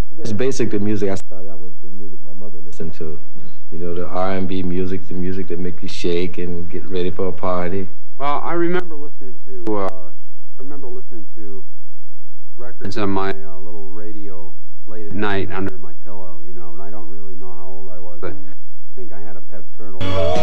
It's basic the music I started out with the music my mother listened to. You know, the R&B music, the music that make you shake and get ready for a party. Well, I remember listening to records on my little radio late at night under my pillow, you know, and I don't really know how old I was. I think I had a pet turtle.